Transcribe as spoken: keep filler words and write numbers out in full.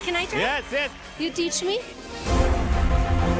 Can I try? Yes, yes. You teach me?